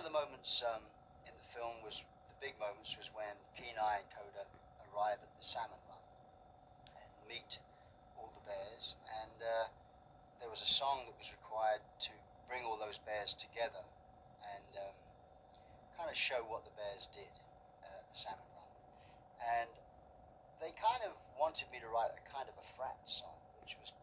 of the moments in the film was, the big moments was when Kenai and Coda arrive at the salmon run and meet all the bears, and there was a song that was required to bring all those bears together and kind of show what the bears did at the salmon run. And they kind of wanted me to write a kind of a frat song, which was,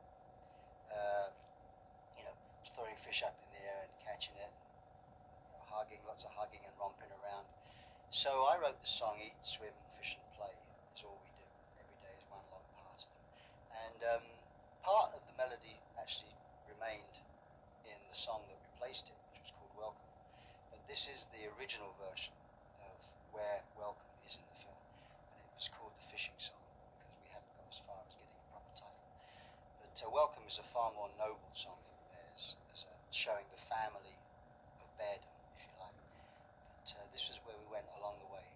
throwing fish up in the air and catching it, and, hugging, lots of hugging and romping around. So I wrote the song "Eat, Swim, Fish and Play is all we do. Every day is one long party." And part of the melody actually remained in the song that replaced it, which was called "Welcome." But this is the original version of where "Welcome" is in the film, and it was called "The Fishing Song" because we hadn't got as far as getting a proper title. But "Welcome" is a far more noble song for the bears, as showing the family of beardom, if you like. But this was where we went along the way.